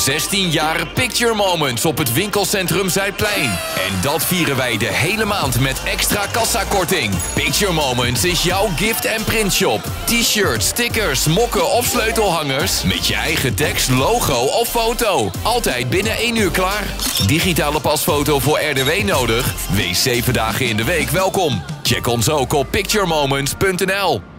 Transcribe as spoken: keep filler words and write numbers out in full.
zestien jaar Picture Moments op het winkelcentrum Zuidplein. En dat vieren wij de hele maand met extra kassakorting. Picture Moments is jouw gift- en printshop. T-shirts, stickers, mokken of sleutelhangers met je eigen tekst, logo of foto. Altijd binnen één uur klaar. Digitale pasfoto voor R D W nodig? Wees zeven dagen in de week welkom. Check ons ook op picture moments punt n l.